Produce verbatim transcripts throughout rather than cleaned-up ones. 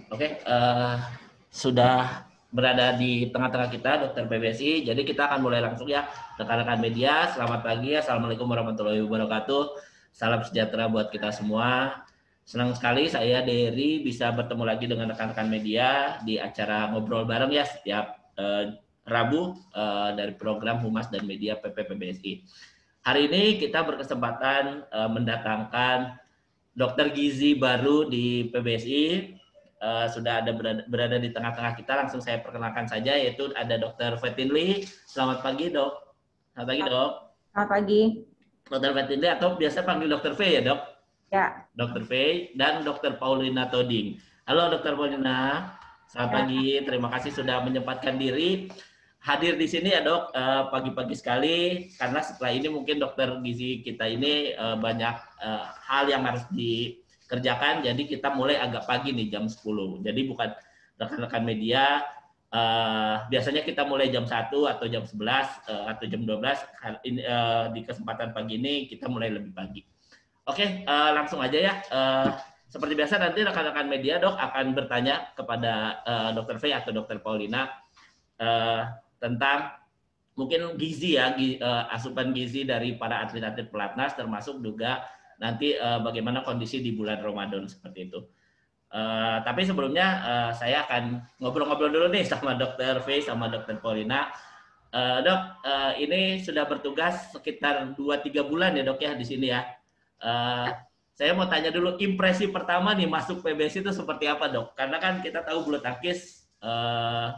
Oke, uh, sudah berada di tengah-tengah kita, Dokter P B S I. Jadi kita akan mulai langsung ya, rekan-rekan media. Selamat pagi, Assalamualaikum warahmatullahi wabarakatuh. Salam sejahtera buat kita semua. Senang sekali saya Dery bisa bertemu lagi dengan rekan-rekan media di acara ngobrol bareng ya setiap uh, Rabu uh, dari program Humas dan Media P P P B S I. Hari ini kita berkesempatan uh, mendatangkan dokter gizi baru di P B S I. Uh, sudah ada berada, berada di tengah-tengah kita. Langsung saya perkenalkan saja, yaitu ada dokter Fetinli. Selamat pagi dok. Selamat pagi dok. Selamat pagi. Dokter Fetinli atau biasa panggil dokter V ya dok? Ya. Dokter V dan dokter Paulina Toding. Halo dokter Paulina. Selamat ya. Pagi. Terima kasih sudah menyempatkan diri hadir di sini ya dok, uh, pagi-pagi sekali, karena setelah ini mungkin dokter gizi kita ini uh, banyak uh, hal yang harus dikerjakan, jadi kita mulai agak pagi nih, jam sepuluh. Jadi bukan rekan-rekan media, uh, biasanya kita mulai jam satu atau jam sebelas uh, atau jam dua belas, uh, di kesempatan pagi ini kita mulai lebih pagi. Oke, uh, langsung aja ya. Uh, seperti biasa nanti rekan-rekan media dok akan bertanya kepada uh, dokter V atau dokter Paulina uh, tentang mungkin gizi ya, gizi, uh, asupan gizi dari para atlet-atlet pelatnas, termasuk juga nanti uh, bagaimana kondisi di bulan Ramadan seperti itu. Uh, tapi sebelumnya uh, saya akan ngobrol-ngobrol dulu nih sama dokter V sama dokter Paulina. Uh, dok, uh, ini sudah bertugas sekitar dua tiga bulan ya dok ya di sini ya. Uh, saya mau tanya dulu, impresi pertama nih masuk P B S I itu seperti apa dok? Karena kan kita tahu bulu tangkis uh,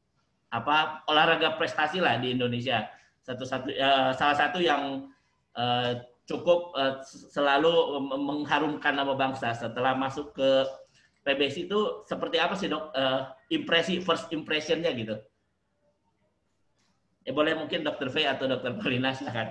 apa olahraga prestasi lah di Indonesia, satu-satu uh, salah satu yang uh, cukup uh, selalu mengharumkan nama bangsa. Setelah masuk ke P B S I itu seperti apa sih dok, uh, impresi first impressionnya gitu? Ya boleh mungkin dokter V atau dokter Paulina silakan.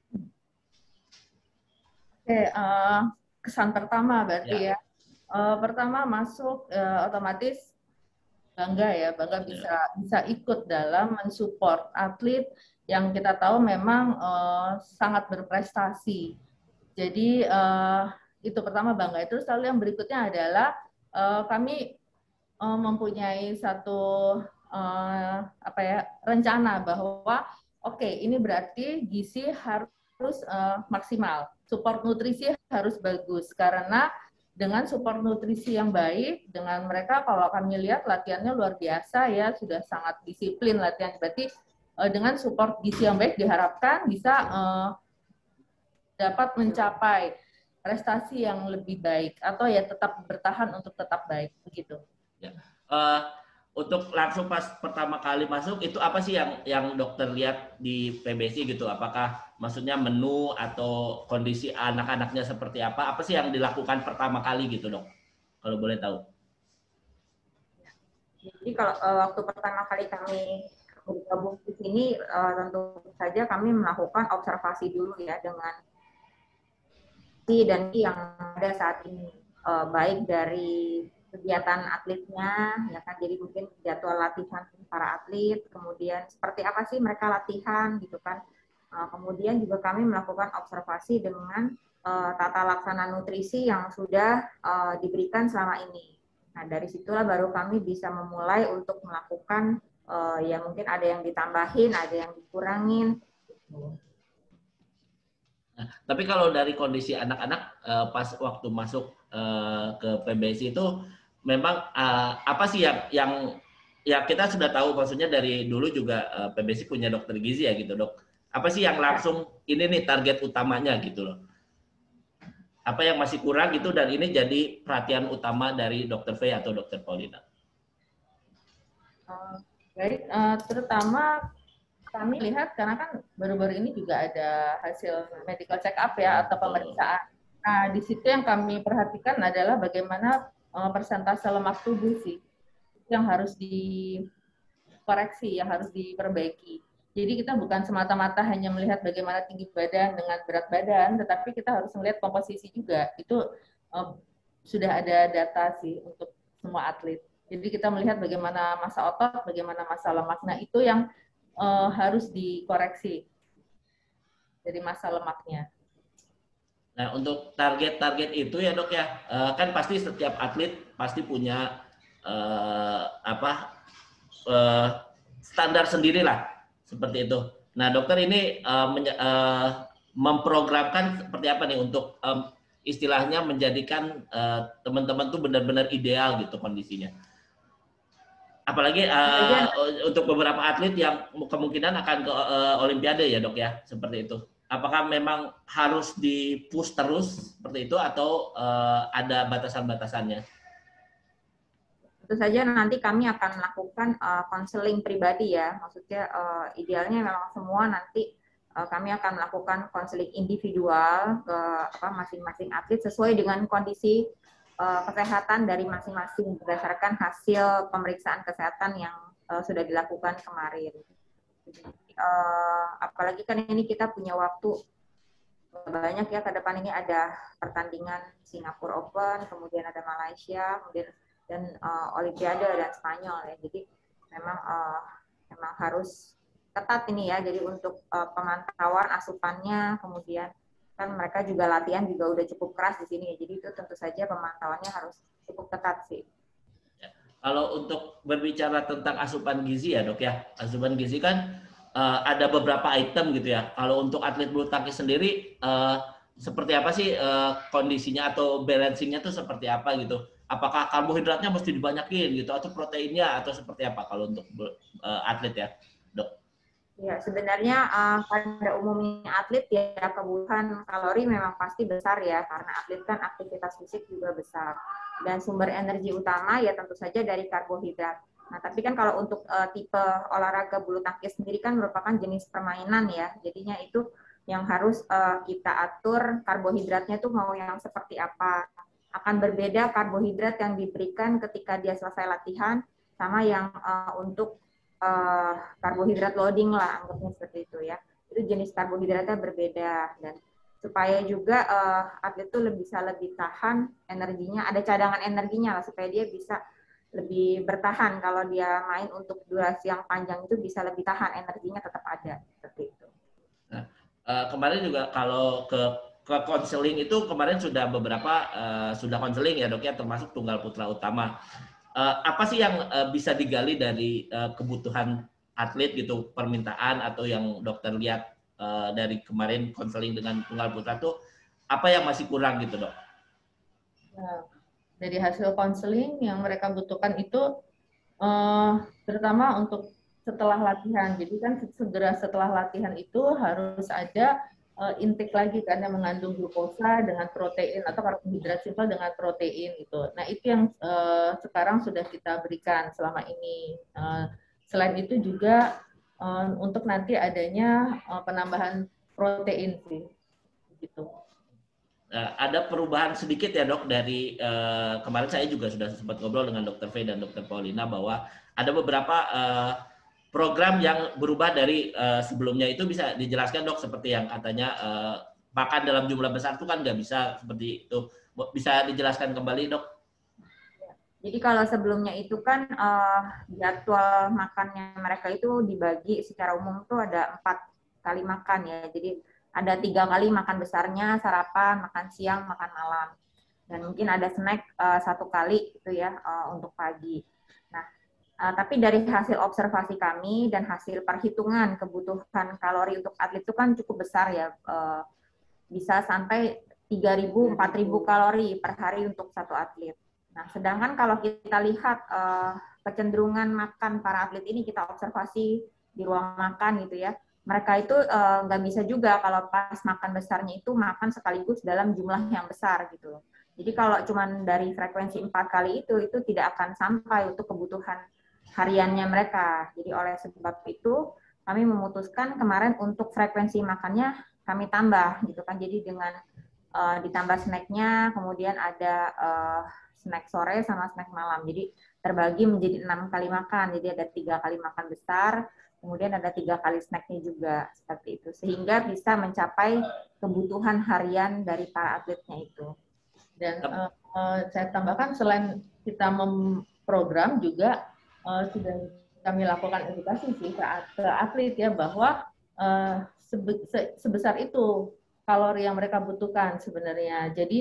Oke, uh, kesan pertama berarti ya. ya. Uh, pertama masuk uh, otomatis bangga ya, bangga bisa bisa ikut dalam mensupport atlet yang kita tahu memang uh, sangat berprestasi. Jadi uh, itu pertama bangga. Itu selalu yang berikutnya adalah uh, kami uh, mempunyai satu uh, apa ya rencana bahwa oke okay, ini berarti gizi harus uh, maksimal, support nutrisi harus bagus karena dengan support nutrisi yang baik, dengan mereka kalau kami lihat latihannya luar biasa ya, sudah sangat disiplin latihan. Berarti uh, dengan support gizi yang baik diharapkan bisa uh, dapat mencapai prestasi yang lebih baik atau ya tetap bertahan untuk tetap baik begitu. Ya. Uh, untuk langsung pas pertama kali masuk itu apa sih yang yang dokter lihat di P B S I gitu? Apakah maksudnya menu atau kondisi anak-anaknya seperti apa? Apa sih yang dilakukan pertama kali gitu dok? Kalau boleh tahu. Jadi kalau uh, waktu pertama kali kami bergabung di sini, uh, tentu saja kami melakukan observasi dulu ya dengan si dan yang ada saat ini, uh, baik dari kegiatan atletnya, ya kan, jadi mungkin jadwal latihan para atlet, kemudian seperti apa sih mereka latihan gitu kan. Uh, kemudian juga kami melakukan observasi dengan uh, tata laksana nutrisi yang sudah uh, diberikan selama ini. Nah dari situlah baru kami bisa memulai untuk melakukan uh, ya mungkin ada yang ditambahin, ada yang dikurangin. Nah, tapi kalau dari kondisi anak-anak uh, pas waktu masuk uh, ke P B S I itu memang uh, apa sih yang yang ya kita sudah tahu, maksudnya dari dulu juga uh, P B S I punya dokter gizi ya gitu dok. Apa sih yang langsung ini nih target utamanya gitu loh? Apa yang masih kurang gitu dan ini jadi perhatian utama dari dokter V atau dokter Paulina? Uh, baik, uh, terutama kami lihat karena kan baru-baru ini juga ada hasil medical check up ya atau pemeriksaan. Nah di situ yang kami perhatikan adalah bagaimana uh, persentase lemak tubuh sih yang harus dikoreksi, yang harus diperbaiki. Jadi kita bukan semata-mata hanya melihat bagaimana tinggi badan dengan berat badan, tetapi kita harus melihat komposisi juga. Itu uh, sudah ada data sih untuk semua atlet. Jadi kita melihat bagaimana massa otot, bagaimana massa lemak. Nah itu yang uh, harus dikoreksi dari massa lemaknya. Nah untuk target-target itu ya dok ya, uh, kan pasti setiap atlet pasti punya uh, apa uh, standar sendirilah seperti itu. Nah, dokter ini uh, menye- uh, memprogramkan seperti apa nih untuk um, istilahnya menjadikan uh, teman-teman tuh benar-benar ideal gitu kondisinya. Apalagi uh, untuk beberapa atlet yang kemungkinan akan ke uh, Olimpiade ya dok ya, seperti itu. Apakah memang harus di-push terus seperti itu atau uh, ada batasan-batasannya? Tentu saja nanti kami akan melakukan konseling uh, pribadi ya, maksudnya uh, idealnya memang semua nanti uh, kami akan melakukan konseling individual ke apa masing-masing atlet sesuai dengan kondisi uh, kesehatan dari masing-masing berdasarkan hasil pemeriksaan kesehatan yang uh, sudah dilakukan kemarin. Uh, apalagi kan ini kita punya waktu banyak ya, ke depan ini ada pertandingan Singapura Open, kemudian ada Malaysia, kemudian dan uh, Olimpiade dan Spanyol ya. Jadi memang uh, memang harus ketat ini ya. Jadi untuk uh, pemantauan asupannya, kemudian kan mereka juga latihan juga udah cukup keras di sini ya. Jadi itu tentu saja pemantauannya harus cukup ketat sih. Kalau untuk berbicara tentang asupan gizi ya dok ya, asupan gizi kan uh, ada beberapa item gitu ya. Kalau untuk atlet bulu tangkis sendiri uh, seperti apa sih uh, kondisinya atau balancingnya tuh seperti apa gitu? Apakah karbohidratnya mesti dibanyakin gitu atau proteinnya atau seperti apa kalau untuk uh, atlet ya dok? Ya sebenarnya uh, pada umumnya atlet ya kebutuhan kalori memang pasti besar ya, karena atlet kan aktivitas fisik juga besar dan sumber energi utama ya tentu saja dari karbohidrat. Nah tapi kan kalau untuk uh, tipe olahraga bulu tangkis sendiri kan merupakan jenis permainan ya, jadinya itu yang harus uh, kita atur karbohidratnya tuh mau yang seperti apa. Akan berbeda karbohidrat yang diberikan ketika dia selesai latihan sama yang uh, untuk uh, karbohidrat loading lah, anggapnya seperti itu ya. Itu jenis karbohidratnya berbeda, dan supaya juga uh, atlet itu lebih bisa lebih tahan energinya, ada cadangan energinya lah supaya dia bisa lebih bertahan. Kalau dia main untuk durasi yang panjang itu bisa lebih tahan, energinya tetap ada seperti itu. Nah, uh, kemarin juga kalau ke ke konseling itu kemarin sudah beberapa uh, sudah konseling ya dok ya, termasuk tunggal putra utama. Uh, apa sih yang uh, bisa digali dari uh, kebutuhan atlet gitu, permintaan atau yang dokter lihat uh, dari kemarin konseling dengan tunggal putra tuh apa yang masih kurang gitu dok? Nah, dari hasil konseling yang mereka butuhkan itu uh, terutama untuk setelah latihan. Jadi kan segera setelah latihan itu harus ada uh, intake lagi karena mengandung glukosa dengan protein atau karbohidrat simpel dengan protein itu. Nah itu yang uh, sekarang sudah kita berikan selama ini. Uh, selain itu juga uh, untuk nanti adanya uh, penambahan protein sih, gitu. Uh, ada perubahan sedikit ya dok dari uh, kemarin saya juga sudah sempat ngobrol dengan dokter V dan dokter Paulina bahwa ada beberapa uh, program yang berubah dari uh, sebelumnya. Itu bisa dijelaskan dok, seperti yang katanya uh, makan dalam jumlah besar itu kan nggak bisa seperti itu. Bisa dijelaskan kembali dok? Jadi kalau sebelumnya itu kan uh, jadwal makannya mereka itu dibagi secara umum tuh ada empat kali makan ya. Jadi ada tiga kali makan besarnya, sarapan, makan siang, makan malam. Dan mungkin ada snack uh, satu kali itu ya uh, untuk pagi. Nah, uh, tapi dari hasil observasi kami dan hasil perhitungan kebutuhan kalori untuk atlet itu kan cukup besar ya. Uh, bisa sampai tiga ribu, empat ribu kalori per hari untuk satu atlet. Nah, sedangkan kalau kita lihat uh, kecenderungan makan para atlet ini, kita observasi di ruang makan gitu ya, mereka itu nggak uh, bisa juga kalau pas makan besarnya itu makan sekaligus dalam jumlah yang besar gitu. Jadi kalau cuma dari frekuensi empat kali itu, itu tidak akan sampai untuk kebutuhan hariannya mereka. Jadi oleh sebab itu, kami memutuskan kemarin untuk frekuensi makannya kami tambah gitu kan. Jadi dengan uh, ditambah snacknya, kemudian ada uh, snack sore sama snack malam. Jadi terbagi menjadi enam kali makan. Jadi ada tiga kali makan besar, kemudian ada tiga kali snacknya juga seperti itu. Sehingga bisa mencapai kebutuhan harian dari para atletnya itu. Dan uh, uh, saya tambahkan selain kita memprogram juga uh, sudah kami lakukan edukasi sih ke, ke atlet ya bahwa uh, sebe, se, sebesar itu kalori yang mereka butuhkan sebenarnya. Jadi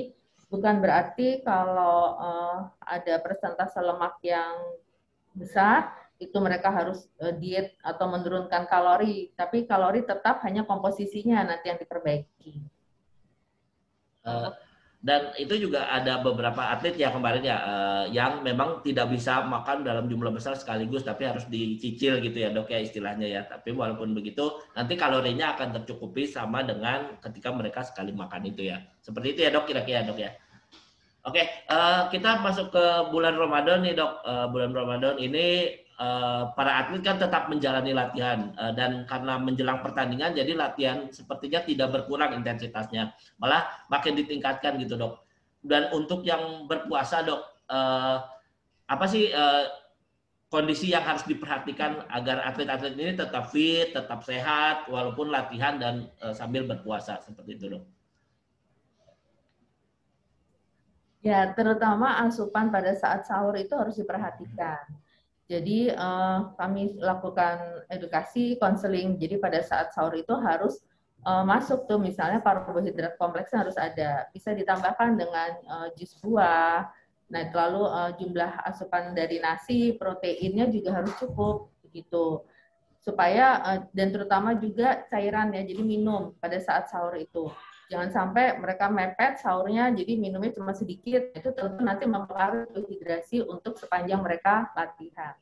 Bukan berarti kalau uh, ada persentase lemak yang besar, itu mereka harus uh, diet atau menurunkan kalori. Tapi kalori tetap hanya komposisinya nanti yang diperbaiki. Uh, dan itu juga ada beberapa atlet ya kemarin ya uh, yang memang tidak bisa makan dalam jumlah besar sekaligus, tapi harus dicicil gitu ya dok ya istilahnya ya. Tapi walaupun begitu nanti kalorinya akan tercukupi sama dengan ketika mereka sekali makan itu ya. Seperti itu ya dok kira-kira dok ya. Oke, uh, kita masuk ke bulan Ramadan nih dok. Uh, bulan Ramadan ini uh, para atlet kan tetap menjalani latihan uh, dan karena menjelang pertandingan jadi latihan sepertinya tidak berkurang intensitasnya, malah makin ditingkatkan gitu dok. Dan untuk yang berpuasa dok, uh, apa sih uh, kondisi yang harus diperhatikan agar atlet-atlet ini tetap fit, tetap sehat walaupun latihan dan uh, sambil berpuasa seperti itu dok? Ya, terutama asupan pada saat sahur itu harus diperhatikan. Jadi eh, kami lakukan edukasi, konseling. Jadi pada saat sahur itu harus eh, masuk tuh misalnya karbohidrat kompleksnya harus ada. Bisa ditambahkan dengan eh, jus buah. Nah, lalu eh, jumlah asupan dari nasi, proteinnya juga harus cukup begitu. Supaya eh, dan terutama juga cairan ya. Jadi minum pada saat sahur itu. Jangan sampai mereka mepet sahurnya, jadi minumnya cuma sedikit. Itu tentu nanti mempengaruhi hidrasi untuk sepanjang mereka latihan.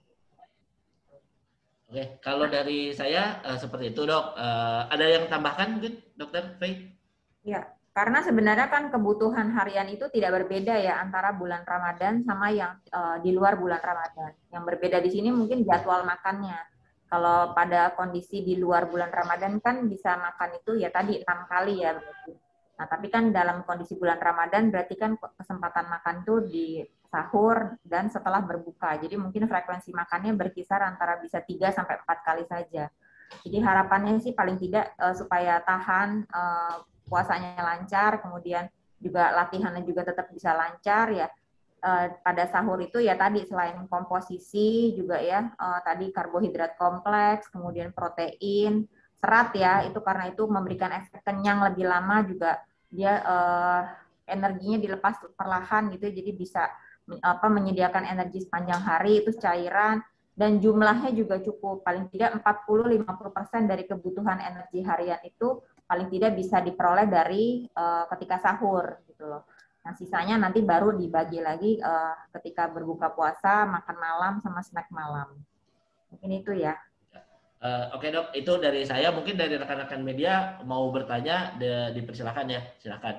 Oke, kalau dari saya uh, seperti itu dok. Uh, ada yang tambahkan mungkin dokter Faye? Ya, karena sebenarnya kan kebutuhan harian itu tidak berbeda ya antara bulan Ramadan sama yang uh, di luar bulan Ramadan. Yang berbeda di sini mungkin jadwal makannya. Kalau pada kondisi di luar bulan Ramadan kan bisa makan itu ya tadi enam kali ya. Nah, tapi kan dalam kondisi bulan Ramadan berarti kan kesempatan makan tuh di sahur dan setelah berbuka. Jadi mungkin frekuensi makannya berkisar antara bisa tiga sampai empat kali saja. Jadi harapannya sih paling tidak uh, supaya tahan uh, puasanya lancar, kemudian juga latihannya juga tetap bisa lancar ya. Uh, pada sahur itu ya tadi selain komposisi juga ya uh, tadi karbohidrat kompleks, kemudian protein, serat ya itu karena itu memberikan efek kenyang lebih lama juga dia uh, energinya dilepas perlahan gitu jadi bisa apa menyediakan energi sepanjang hari itu cairan dan jumlahnya juga cukup paling tidak empat puluh sampai lima puluh persen dari kebutuhan energi harian itu paling tidak bisa diperoleh dari uh, ketika sahur gitu loh. Nah, sisanya nanti baru dibagi lagi uh, ketika berbuka puasa, makan malam, sama snack malam. Mungkin itu ya. Uh, Oke okay, dok, itu dari saya. Mungkin dari rekan-rekan media mau bertanya, de, dipersilakan ya. Silakan.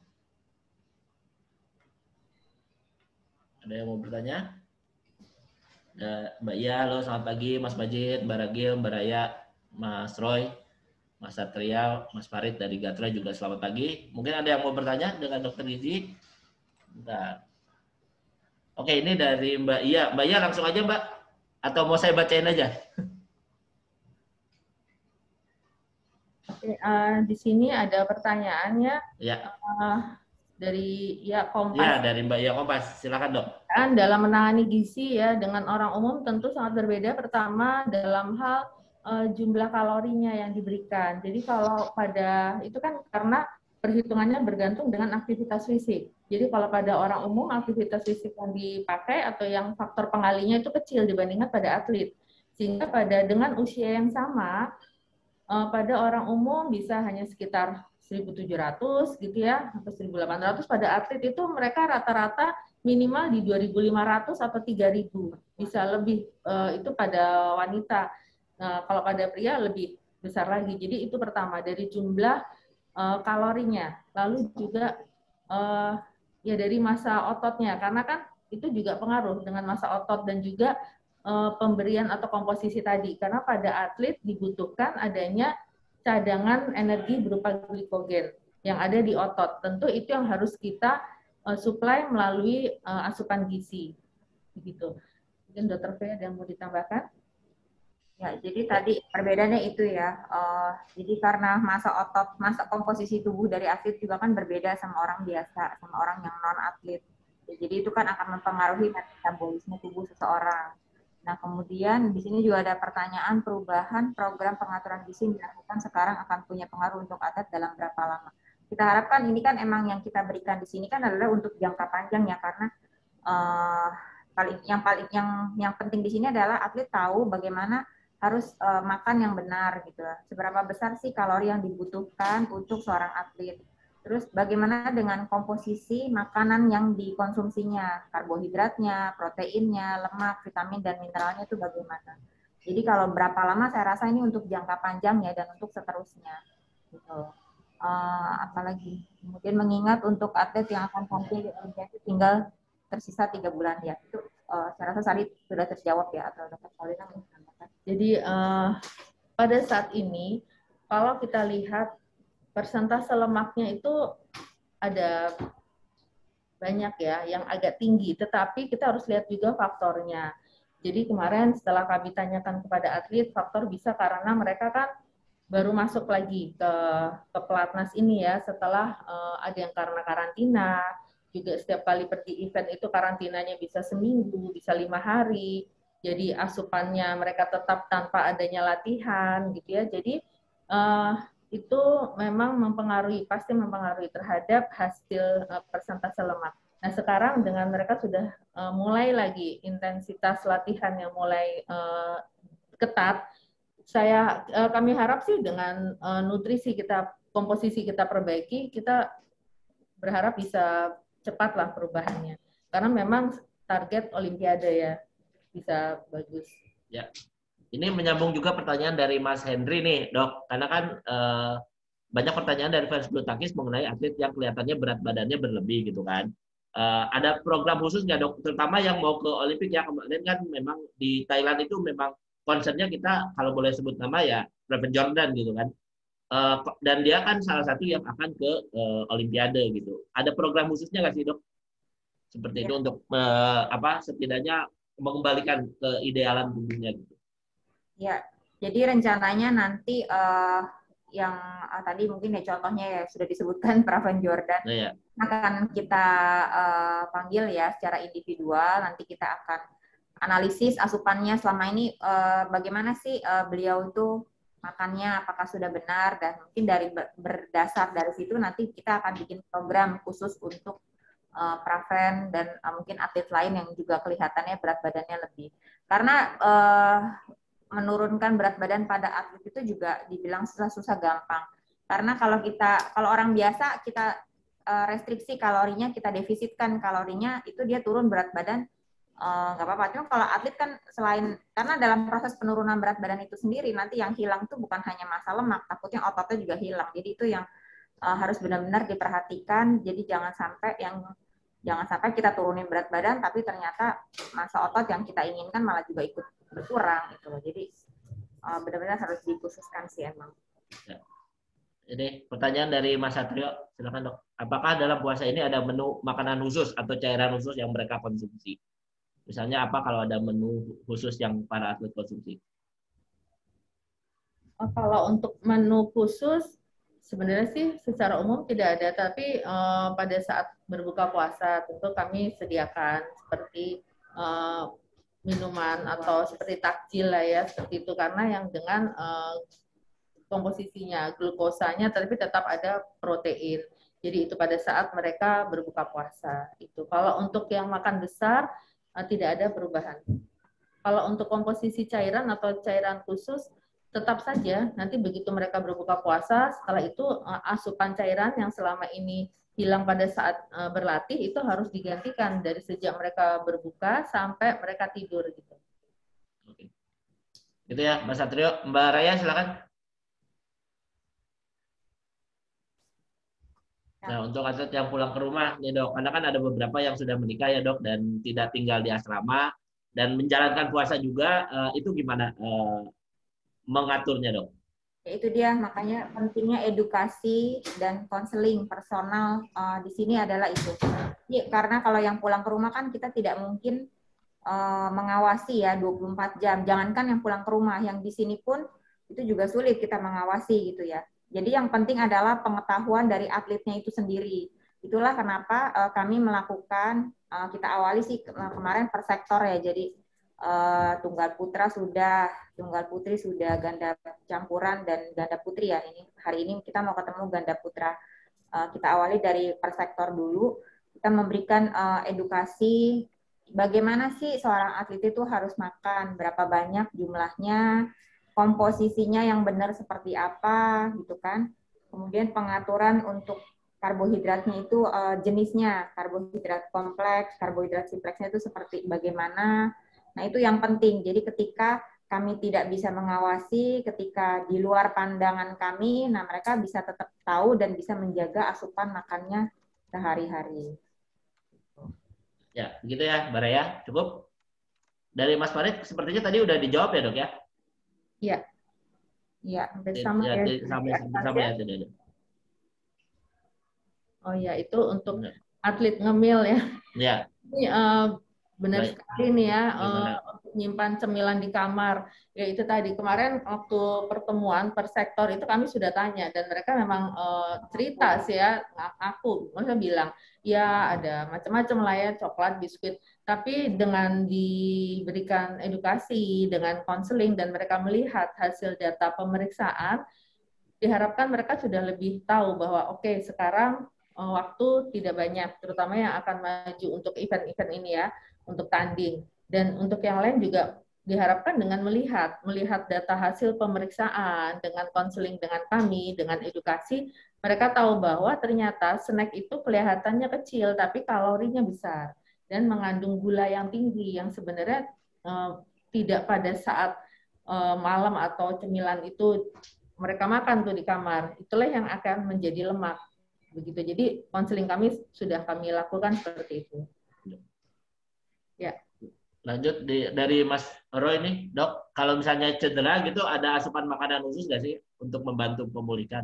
Ada yang mau bertanya? Ada Mbak Iya, halo selamat pagi. Mas Majid, Mbak Ragil, Mbak Raya, Mas Roy, Mas Satria, Mas Farid dari Gatra juga selamat pagi. Mungkin ada yang mau bertanya dengan dokter Gizi? Bentar. Oke, ini dari Mbak Iya. Mbak Iya langsung aja Mbak. Atau mau saya bacain aja? Oke, uh, di sini ada pertanyaannya. Ya. Uh, dari ya Kompas. Ya, dari Mbak Iya Kompas. Silakan dok. Dalam menangani gizi ya dengan orang umum tentu sangat berbeda. Pertama dalam hal uh, jumlah kalorinya yang diberikan. Jadi kalau pada itu kan karena perhitungannya bergantung dengan aktivitas fisik. Jadi kalau pada orang umum aktivitas fisik yang dipakai atau yang faktor pengalinya itu kecil dibandingkan pada atlet. Sehingga pada dengan usia yang sama uh, pada orang umum bisa hanya sekitar seribu tujuh ratus gitu ya atau seribu delapan ratus, pada atlet itu mereka rata-rata minimal di dua ribu lima ratus atau tiga ribu, bisa lebih uh, itu pada wanita. Nah, kalau pada pria lebih besar lagi. Jadi itu pertama dari jumlah uh, kalorinya, lalu juga uh, ya dari masa ototnya karena kan itu juga pengaruh dengan masa otot dan juga uh, pemberian atau komposisi tadi karena pada atlet dibutuhkan adanya cadangan energi berupa glikogen yang ada di otot. Tentu itu yang harus kita uh, supply melalui uh, asupan gizi. Begitu. Mungkin Dokter Fea ada yang mau ditambahkan? Ya, jadi tadi perbedaannya itu ya. Uh, jadi karena masa otot, masa komposisi tubuh dari atlet juga kan berbeda sama orang biasa, sama orang yang non atlet. Ya, jadi itu kan akan mempengaruhi metabolisme tubuh seseorang. Nah, kemudian di sini juga ada pertanyaan perubahan program pengaturan gizi yang dilakukan sekarang akan punya pengaruh untuk atlet dalam berapa lama. kita harapkan ini kan emang yang kita berikan di sini kan adalah untuk jangka panjang ya, karena uh, paling yang paling yang yang penting di sini adalah atlet tahu bagaimana harus uh, makan yang benar gitu. Seberapa besar sih kalori yang dibutuhkan untuk seorang atlet. Terus bagaimana dengan komposisi makanan yang dikonsumsinya, karbohidratnya, proteinnya, lemak, vitamin dan mineralnya itu bagaimana. Jadi kalau berapa lama saya rasa ini untuk jangka panjang ya dan untuk seterusnya. Gitu. Uh, apalagi kemudian mengingat untuk atlet yang akan tampil di Olimpiade tinggal tersisa tiga bulan ya. Itu uh, saya rasa tadi sudah terjawab ya atau dokter Paulina menambahkan. Jadi uh, pada saat ini kalau kita lihat persentase lemaknya itu ada banyak ya yang agak tinggi, tetapi kita harus lihat juga faktornya. Jadi kemarin setelah kami tanyakan kepada atlet, faktor bisa karena mereka kan baru masuk lagi ke, ke pelatnas ini ya, setelah uh, ada yang karena karantina, juga setiap kali pergi event itu karantinanya bisa seminggu, bisa lima hari, jadi asupannya mereka tetap tanpa adanya latihan gitu ya, jadi uh, itu memang mempengaruhi, pasti mempengaruhi terhadap hasil uh, persentase lemak. Nah sekarang dengan mereka sudah uh, mulai lagi intensitas latihan yang mulai uh, ketat, saya uh, kami harap sih dengan uh, nutrisi kita, komposisi kita perbaiki, kita berharap bisa cepatlah perubahannya. Karena memang target Olimpiade ya bisa bagus. Ya. Ini menyambung juga pertanyaan dari Mas Henry nih, Dok. Karena kan eh, banyak pertanyaan dari fans bulu tangkis mengenai atlet yang kelihatannya berat badannya berlebih gitu kan. Eh, ada program khusus nggak, Dok? Terutama yang mau ke Olimpik ya, kemarin kan memang di Thailand itu memang concernnya kita kalau boleh sebut nama ya Raven Jordan gitu kan. Eh, dan dia kan salah satu yang akan ke eh, Olimpiade gitu. Ada program khususnya nggak sih, Dok? Seperti Ya. itu untuk eh, apa setidaknya mengembalikan ke idealan tubuhnya gitu. Ya, jadi rencananya nanti uh, yang uh, tadi mungkin ya contohnya ya sudah disebutkan Praven Jordan Nah, ya. akan kita uh, panggil ya secara individual. Nanti kita akan analisis asupannya selama ini uh, bagaimana sih uh, beliau itu makannya, apakah sudah benar, dan mungkin dari berdasar dari situ nanti kita akan bikin program khusus untuk uh, Praven dan uh, mungkin atlet lain yang juga kelihatannya berat badannya lebih. Karena uh, menurunkan berat badan pada atlet itu juga dibilang susah-susah gampang. Karena kalau kita, kalau orang biasa kita uh, restriksi kalorinya, kita defisitkan kalorinya, itu dia turun berat badan, nggak uh, apa-apa. Cuma kalau atlet kan selain, karena dalam proses penurunan berat badan itu sendiri, nanti yang hilang itu bukan hanya massa lemak, takutnya ototnya juga hilang. Jadi itu yang uh, harus benar-benar diperhatikan. Jadi jangan sampai yang jangan sampai kita turunin berat badan, tapi ternyata massa otot yang kita inginkan malah juga ikut berkurang itu. Jadi uh, benar-benar harus dikhususkan sih emang. Ya. Ini pertanyaan dari Mas Satrio, silakan Dok. Apakah dalam puasa ini ada menu makanan khusus atau cairan khusus yang mereka konsumsi? Misalnya apa kalau ada menu khusus yang para atlet konsumsi? Oh, kalau untuk menu khusus sebenarnya sih secara umum tidak ada, tapi uh, pada saat berbuka puasa tentu kami sediakan seperti uh, minuman atau seperti takjil lah ya, seperti itu karena yang dengan uh, komposisinya glukosanya tapi tetap ada protein. Jadi itu pada saat mereka berbuka puasa. Itu kalau untuk yang makan besar uh, tidak ada perubahan. Kalau untuk komposisi cairan atau cairan khusus tetap saja nanti begitu mereka berbuka puasa, setelah itu uh, asupan cairan yang selama ini hilang pada saat uh, berlatih itu harus digantikan dari sejak mereka berbuka sampai mereka tidur gitu. Oke. Gitu ya, Mas Satrio. Mbak Raya silakan. Nah, untuk atlet yang pulang ke rumah nih Dok, karena kan ada beberapa yang sudah menikah ya Dok dan tidak tinggal di asrama dan menjalankan puasa juga, uh, itu gimana uh, mengaturnya Dok? Ya, itu dia makanya pentingnya edukasi dan konseling personal uh, di sini adalah itu. Ya, karena kalau yang pulang ke rumah kan kita tidak mungkin uh, mengawasi ya dua puluh empat jam. Jangankan yang pulang ke rumah, yang di sini pun itu juga sulit kita mengawasi gitu ya. Jadi yang penting adalah pengetahuan dari atletnya itu sendiri. Itulah kenapa uh, kami melakukan, uh, kita awali sih kemarin per sektor ya. Jadi uh, tunggal putra sudah, tunggal putri sudah, ganda campuran dan ganda putri ya. Ini hari ini kita mau ketemu ganda putra. Uh, kita awali dari per sektor dulu. Kita memberikan uh, edukasi bagaimana sih seorang atlet itu harus makan, berapa banyak jumlahnya, komposisinya yang benar seperti apa, gitu kan. Kemudian pengaturan untuk karbohidratnya itu uh, jenisnya, karbohidrat kompleks, karbohidrat simpleksnya itu seperti bagaimana. Nah, itu yang penting. Jadi ketika kami tidak bisa mengawasi, ketika di luar pandangan kami, nah mereka bisa tetap tahu dan bisa menjaga asupan makannya sehari-hari. Ya, begitu ya, Mbak Raya. Cukup? Dari Mas Farid, sepertinya tadi udah dijawab ya, Dok ya? Iya. Iya, bersama ya. ya. Sama bersama ya, tadi. Oh ya, itu untuk ya. Atlet ngemil ya. Ya. Ini uh, benar Baik. sekali nih ya, uh, nyimpan cemilan di kamar. Ya itu tadi, kemarin waktu pertemuan per sektor itu kami sudah tanya, dan mereka memang uh, cerita sih ya, aku, mereka bilang, ya ada macam-macam lah ya, coklat, biskuit, tapi dengan diberikan edukasi, dengan konseling, dan mereka melihat hasil data pemeriksaan, diharapkan mereka sudah lebih tahu bahwa oke, okay, sekarang uh, waktu tidak banyak, terutama yang akan maju untuk event-event ini ya, untuk tanding. Dan untuk yang lain juga diharapkan dengan melihat, melihat data hasil pemeriksaan, dengan konseling dengan kami, dengan edukasi, mereka tahu bahwa ternyata snack itu kelihatannya kecil, tapi kalorinya besar, dan mengandung gula yang tinggi, yang sebenarnya uh, tidak pada saat uh, malam atau cemilan itu mereka makan tuh di kamar. Itulah yang akan menjadi lemak. Begitu. Jadi konseling kami sudah kami lakukan seperti itu. Ya. Lanjut di, dari Mas Roy nih, Dok. Kalau misalnya cedera gitu, ada asupan makanan khusus nggak sih untuk membantu pemulihan?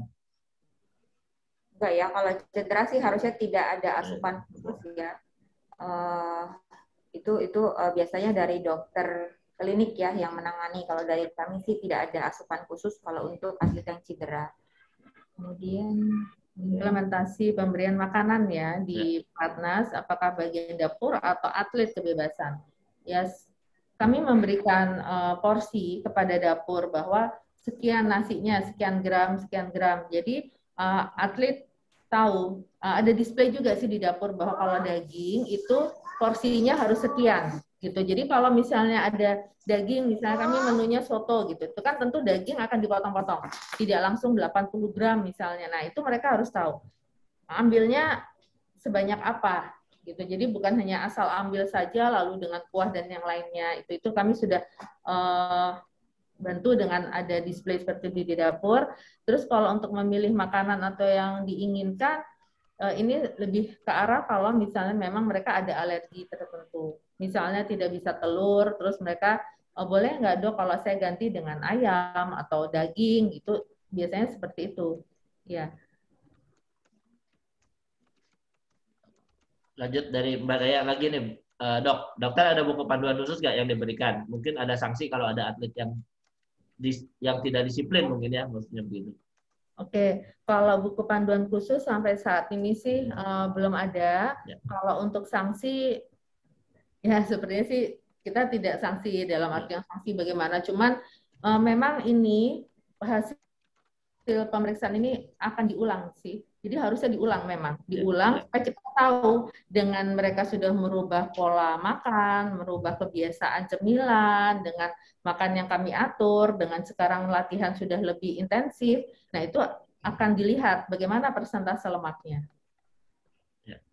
Enggak ya, kalau cedera sih harusnya tidak ada asupan khusus ya. Uh, itu itu uh, biasanya dari dokter klinik ya yang menangani. Kalau dari kami sih tidak ada asupan khusus kalau untuk atlet yang cedera. Kemudian implementasi pemberian makanan ya di Platnas, apakah bagian dapur atau atlet kebebasan. Ya, yes, kami memberikan uh, porsi kepada dapur bahwa sekian nasinya, sekian gram, sekian gram. Jadi uh, atlet tahu, uh, ada display juga sih di dapur bahwa kalau daging itu porsinya harus sekian gitu. Jadi kalau misalnya ada daging, misalnya kami menunya soto gitu, itu kan tentu daging akan dipotong-potong, tidak langsung delapan puluh gram misalnya. Nah itu mereka harus tahu ambilnya sebanyak apa gitu. Jadi bukan hanya asal ambil saja lalu dengan kuah dan yang lainnya. Itu itu kami sudah uh, bantu dengan ada display seperti di dapur. Terus kalau untuk memilih makanan atau yang diinginkan, uh, ini lebih ke arah kalau misalnya memang mereka ada alergi tertentu. Misalnya tidak bisa telur, terus mereka oh, boleh nggak dok kalau saya ganti dengan ayam atau daging, itu biasanya seperti itu. Ya. Lanjut dari Mbak Daya lagi nih, uh, dok. Dokter ada buku panduan khusus nggak yang diberikan? Mungkin ada sanksi kalau ada atlet yang dis, yang tidak disiplin mungkin ya, maksudnya begitu. Oke, kalau buku panduan khusus sampai saat ini sih uh, belum ada. Ya. Kalau untuk sanksi, ya sepertinya sih kita tidak sanksi dalam artian sanksi bagaimana. Cuman uh, memang ini hasil pemeriksaan ini akan diulang sih. Jadi harusnya diulang memang, diulang supaya kita tahu dengan mereka sudah merubah pola makan, merubah kebiasaan cemilan, dengan makan yang kami atur, dengan sekarang latihan sudah lebih intensif. Nah itu akan dilihat bagaimana persentase lemaknya. Ya.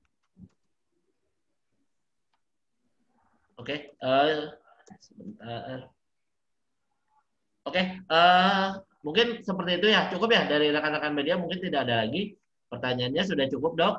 Oke, uh, sebentar. Oke, uh, mungkin seperti itu ya, cukup ya dari rekan-rekan media, mungkin tidak ada lagi. Pertanyaannya sudah cukup, dok?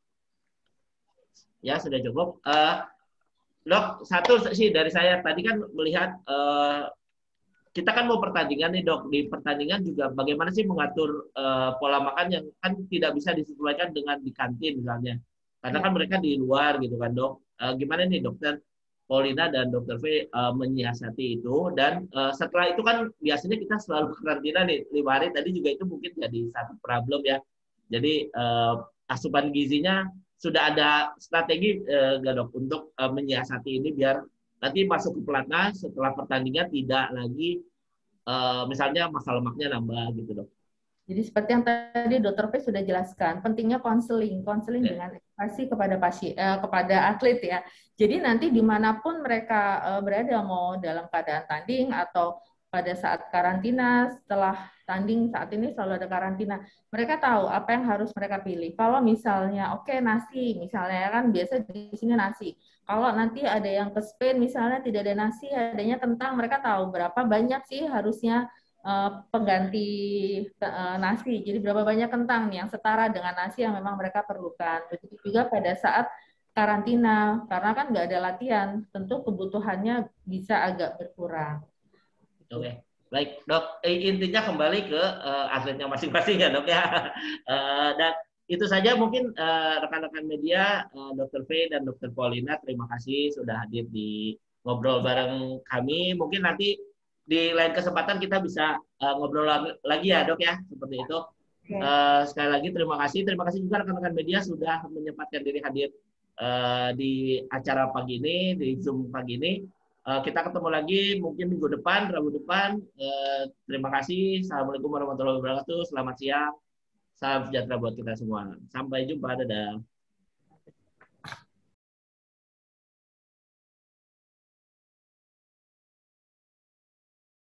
Ya, sudah cukup. Uh, dok, satu sih dari saya tadi kan melihat uh, kita kan mau pertandingan nih, dok. Di pertandingan juga bagaimana sih mengatur uh, pola makan yang kan tidak bisa disesuaikan dengan di kantin misalnya. Karena kan mereka di luar gitu kan, dok. Uh, gimana nih, dokter Paulina dan dokter V uh, menyiasati itu, dan uh, setelah itu kan biasanya kita selalu karantina nih lima hari, tadi juga itu mungkin jadi satu problem ya. Jadi uh, asupan gizinya sudah ada strategi uh, gak dok untuk uh, menyiasati ini biar nanti masuk ke pelatnas setelah pertandingan tidak lagi uh, misalnya masa lemaknya nambah gitu, dok. Jadi seperti yang tadi Dokter P sudah jelaskan, pentingnya konseling, konseling Ya. dengan edukasi kepada pasien, eh, kepada atlet ya. Jadi nanti dimanapun mereka eh, berada, mau dalam keadaan tanding atau pada saat karantina, setelah tanding saat ini selalu ada karantina, mereka tahu apa yang harus mereka pilih. Kalau misalnya, oke okay, nasi, misalnya kan biasa di sini nasi. Kalau nanti ada yang ke Spain misalnya tidak ada nasi, adanya kentang, mereka tahu berapa banyak sih harusnya pengganti nasi. Jadi berapa banyak kentang yang setara dengan nasi yang memang mereka perlukan. Begitu juga pada saat karantina, karena kan nggak ada latihan, tentu kebutuhannya bisa agak berkurang. Oke, baik dok. Eh, intinya kembali ke uh, atletnya masing-masing ya dok ya. Uh, dan itu saja mungkin rekan-rekan uh, media, uh, Dokter V dan Dokter Paulina, terima kasih sudah hadir di ngobrol bareng kami. Mungkin nanti di lain kesempatan kita bisa uh, ngobrol lagi ya dok ya, seperti itu. Uh, sekali lagi terima kasih, terima kasih juga rekan-rekan media sudah menyempatkan diri hadir uh, di acara pagi ini, di Zoom pagi ini. Uh, kita ketemu lagi mungkin minggu depan, Rabu depan. Uh, terima kasih. Assalamualaikum warahmatullahi wabarakatuh. Selamat siang. Salam sejahtera buat kita semua. Sampai jumpa. Dadah.